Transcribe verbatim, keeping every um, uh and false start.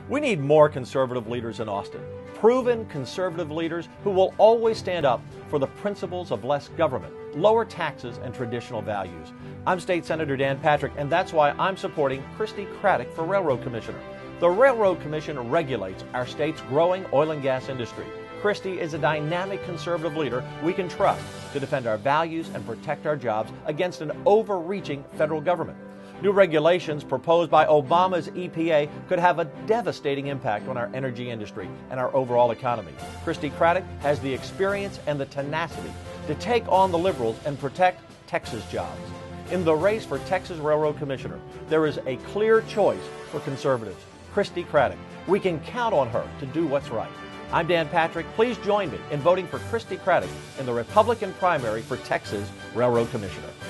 We need more conservative leaders in Austin. Proven conservative leaders who will always stand up for the principles of less government, lower taxes, and traditional values. I'm State Senator Dan Patrick, and that's why I'm supporting Christy Craddick for Railroad Commissioner. The Railroad Commission regulates our state's growing oil and gas industry. Christy is a dynamic conservative leader we can trust to defend our values and protect our jobs against an overreaching federal government. New regulations proposed by Obama's E P A could have a devastating impact on our energy industry and our overall economy. Christy Craddick has the experience and the tenacity to take on the liberals and protect Texas jobs. In the race for Texas Railroad Commissioner, there is a clear choice for conservatives, Christy Craddick. We can count on her to do what's right. I'm Dan Patrick. Please join me in voting for Christy Craddick in the Republican primary for Texas Railroad Commissioner.